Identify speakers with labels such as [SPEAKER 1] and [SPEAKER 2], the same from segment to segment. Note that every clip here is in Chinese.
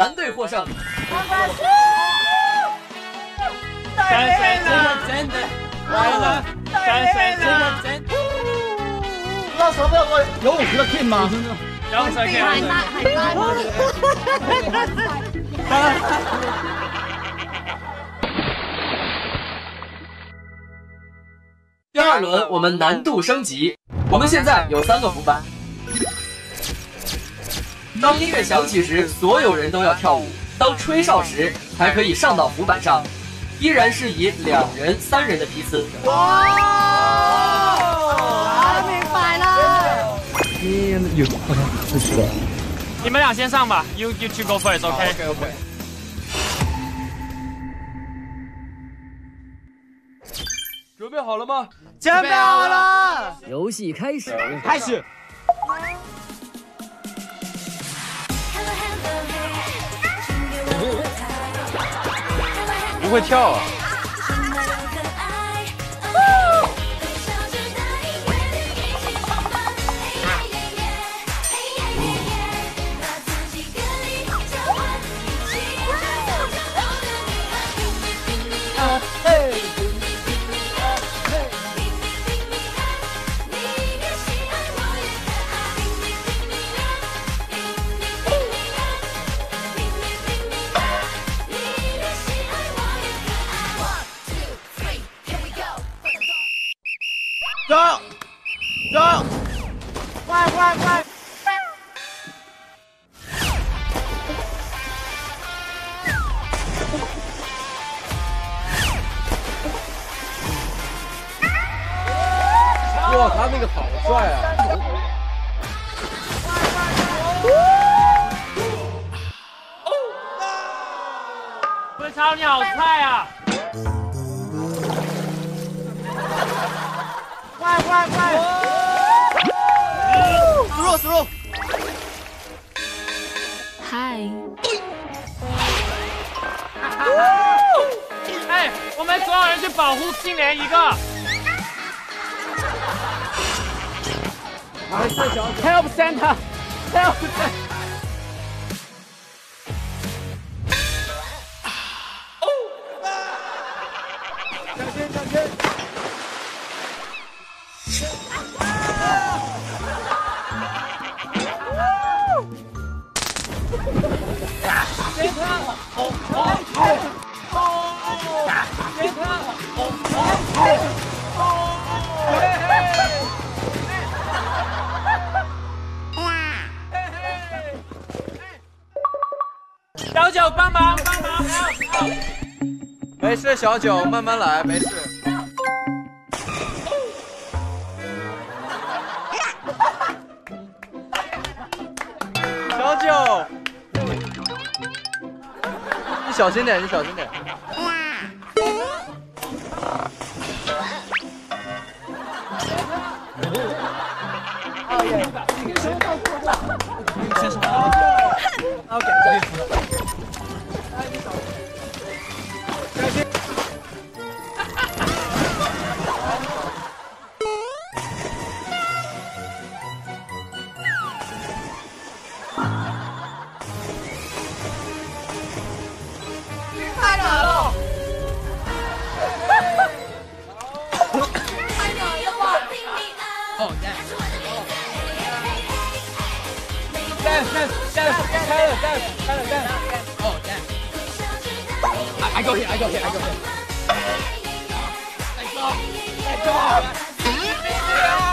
[SPEAKER 1] 蓝队获胜。
[SPEAKER 2] 但是这个真的完了，但是这个真。
[SPEAKER 3] 知道什么叫做有50个 king 吗？
[SPEAKER 2] 有50 king。
[SPEAKER 1] 第2轮我们难度升级，我们现在有3个浮板。当音乐响起时，所有人都要跳舞；当吹哨时，才可以上到浮板上。依然是以2人、3人的批次。
[SPEAKER 4] 哇！明白了。
[SPEAKER 2] 你们俩先上吧 ，you two go first，OK？
[SPEAKER 3] OK。
[SPEAKER 1] 准备好了吗？
[SPEAKER 4] 准备好了。
[SPEAKER 5] 游戏开始，
[SPEAKER 3] 开始。
[SPEAKER 2] 不会跳啊！
[SPEAKER 3] 走，走，快快快！
[SPEAKER 6] 哇，他那个好帅啊！
[SPEAKER 2] 文超，你好菜啊！
[SPEAKER 3] 快快快！through。
[SPEAKER 7] 嗨。
[SPEAKER 2] 哎，我们所有人去保护青莲一个。Help Santa! Help Santa!
[SPEAKER 3] 小心！
[SPEAKER 2] 小九帮忙！
[SPEAKER 6] 没事，小九慢慢来，没事。小九，你小心点，你小心点。
[SPEAKER 3] 哦耶！你跟谁到过了？先生。OK， 这里扶了。哎，你小心。小心。
[SPEAKER 4] 太难了。
[SPEAKER 3] Oh, damn. I go here. Let's go.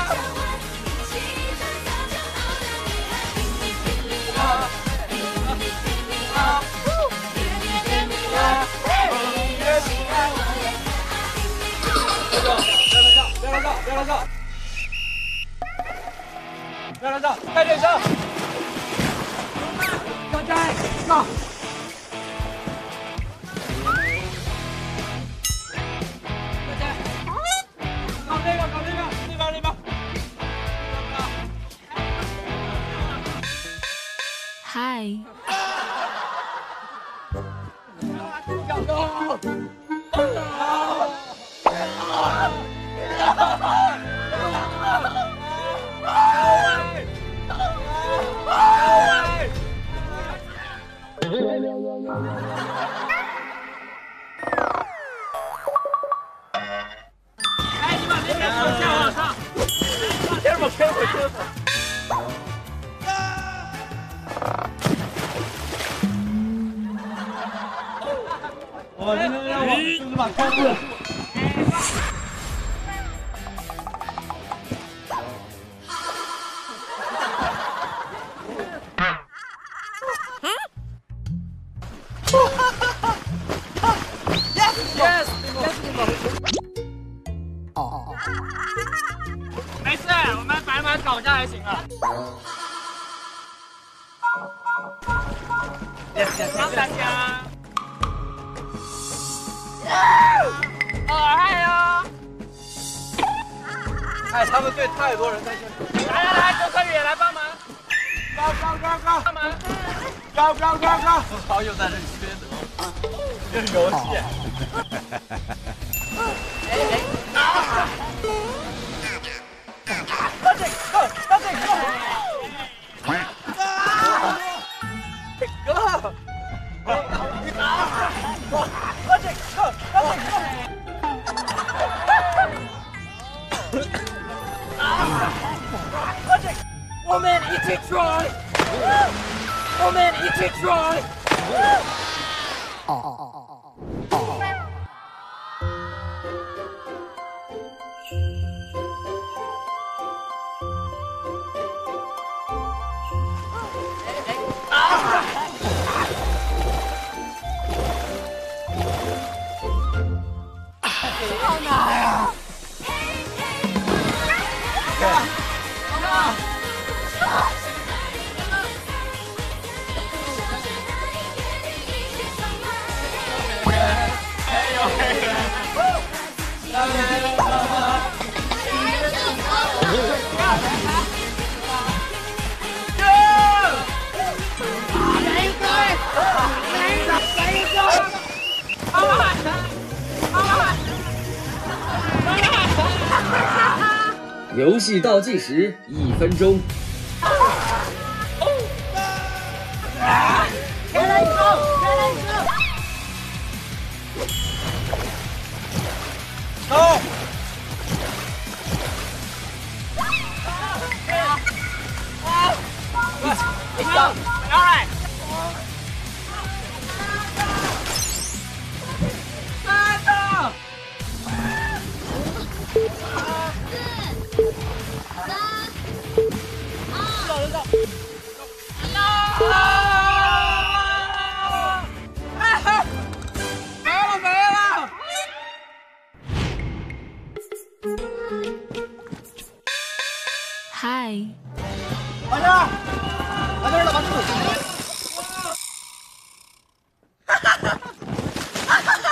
[SPEAKER 2] 不要乱照，快点上！
[SPEAKER 3] 小摘，上！
[SPEAKER 2] 搞这个，那边。
[SPEAKER 7] 嗨。
[SPEAKER 3] 把开路。
[SPEAKER 2] 没事，我们把马搞下来行了。帮大家。好嗨哟！
[SPEAKER 6] 哎，他们队太多人在这。
[SPEAKER 2] 来，周科宇来帮忙。
[SPEAKER 3] 高！
[SPEAKER 2] 帮忙。
[SPEAKER 3] 高！
[SPEAKER 6] 好友在这里缺德，
[SPEAKER 3] 这是游戏。
[SPEAKER 2] 我们一起 try， 我们一起 try。好难呀！
[SPEAKER 1] 游戏倒计时1分钟。
[SPEAKER 3] 走！
[SPEAKER 2] 一张，all right。
[SPEAKER 7] 嗨，
[SPEAKER 3] 完事儿，完事儿了，完事儿了。